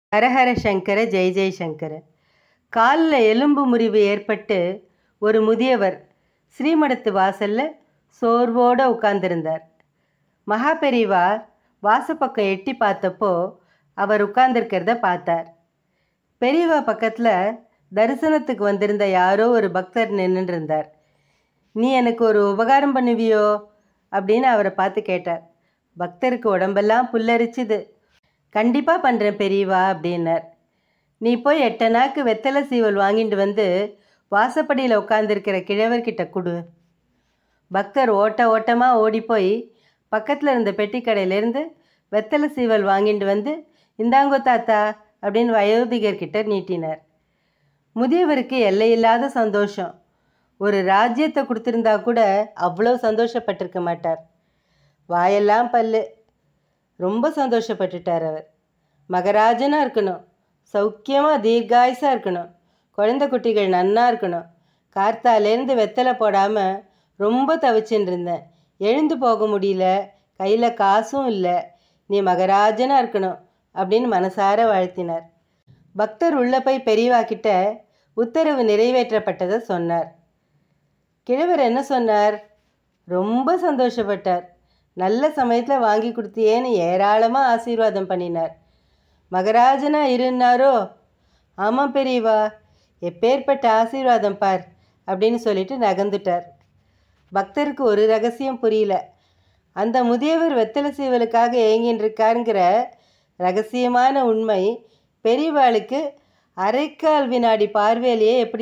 ஹரஹர சங்கர ஜெய் ஜெய் சங்கர. காலில் எலும்பு முறிவு ஏற்பட்டு ஒரு முதியவர் ஸ்ரீமடத்து வாசல்ல சோர்வோடு உட்கார்ந்திருந்தார். மகா பெரியவா வாசப்பக்கம் எட்டி பார்த்தப்போ அவர் உட்கார்ந்திருக்கிறத பார்த்தார். பெரியவா பக்கத்தில் தரிசனத்துக்கு வந்திருந்த யாரோ ஒரு பக்தர் நின்றுட்டு இருந்தார். நீ எனக்கு ஒரு உபகாரம் பண்ணுவியோ அப்படின்னு அவரை பார்த்து கேட்டார். பக்தருக்கு உடம்பெல்லாம் புல்லரிச்சுது. கண்டிப்பாக பண்ணுறேன் பெரியவா அப்படின்னார். நீ போய் 8 நாக்கு வெத்தலை சீவல் வாங்கிட்டு வந்து வாசப்படியில் உட்காந்துருக்கிற கிழவர்கிட்ட கொடு. பக்தர் ஓட்டமாக ஓடி போய் பக்கத்தில் இருந்த பெட்டி கடையிலேருந்து வெத்தலை சீவல் வாங்கிட்டு வந்து இந்தாங்கோ தாத்தா அப்படின்னு வயோதிகர்கிட்ட நீட்டினார். முதியவருக்கு எல்லையில்லாத சந்தோஷம். ஒரு ராஜ்யத்தை கொடுத்துருந்தா கூட அவ்வளோ சந்தோஷப்பட்டிருக்க மாட்டார். வாயெல்லாம் பல்லு. ரொம்ப சந்தோஷப்பட்டுட்டார் அவர். மகராஜனாக இருக்கணும், சௌக்கியமாக தீர்காயுசாக இருக்கணும், குழந்தை குட்டிகள் நன்னா இருக்கணும். கார்த்தாலேருந்து வெத்தலை போடாமல் ரொம்ப தவிச்சுன்னு இருந்தேன், எழுந்து போக முடியல, கையில் காசும் இல்லை, நீ மகராஜனாக இருக்கணும் அப்படின்னு மனசார வாழ்த்தினார். பக்தர் உள்ளே போய் பெரியவா கிட்ட உத்தரவு நிறைவேற்றப்பட்டதை சொன்னார். கிழவர் என்ன சொன்னார்? ரொம்ப சந்தோஷப்பட்டார். நல்ல சமயத்தில் வாங்கி கொடுத்தியேன்னு ஏராளமாக ஆசீர்வாதம் பண்ணினார். மகராஜனா இருந்தாரோ? ஆமாம் பெரியவா, எப்பேற்பட்ட ஆசீர்வாதம் பார் அப்படின்னு சொல்லிட்டு நகர்ந்துட்டார். பக்தருக்கு ஒரு ரகசியம் புரியல. அந்த முதியவர் வெத்தலை சீவலுக்காக ஏங்கின்னு இருக்காருங்கிற ரகசியமான உண்மை பெரியவாளுக்கு அரைக்கால் வினாடி பார்வையிலேயே எப்படி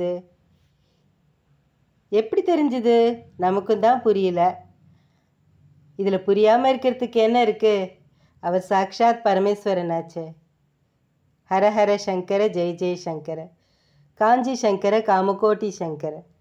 தெரிஞ்சுது? நமக்கும் தான் புரியல. இதில் புரியாமல் இருக்கிறதுக்கு என்ன இருக்குது? அவர் சாக்ஷாத் பரமேஸ்வரனாச்சே. ஹரஹர சங்கர ஜெய் ஜெய் சங்கர. காஞ்சி சங்கர காமகோட்டி சங்கர.